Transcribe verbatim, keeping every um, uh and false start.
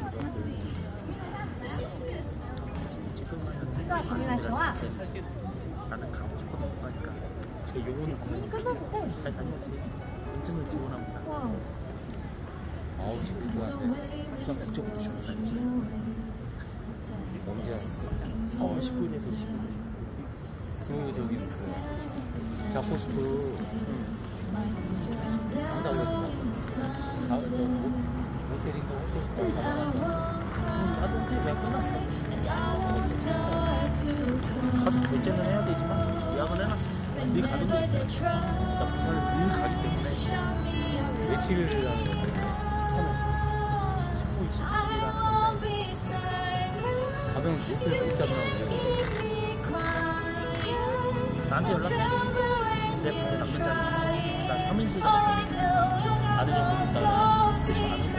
나 고민할 좋아. 나는 가고 싶어도 못 가니까. 제 요거는 끝나는데. 잘 다녀오지. 인생을 지원합니다 와. 아홉 시 그거 부산 국제부터 시작했지. 언제 어, 십 분에서 이십 분. 그 저기 그 자포스트 한다고 했나? 자, 저 호텔인가 호텔 나도 그게 왜 끝났어? 가서 결제는 해야 되지만 예약은 해놨어. 늘 가는 거 있어. 나 부산을 늘 가기 때문에 며칠을 하는 거야? 십구, 이십일이라는 가면 호텔 못 잡나 그래. 나한테 연락해. 내 방에 남는 자리 있어. 나 삼 인실가 아들 정도 있다가 그래서 안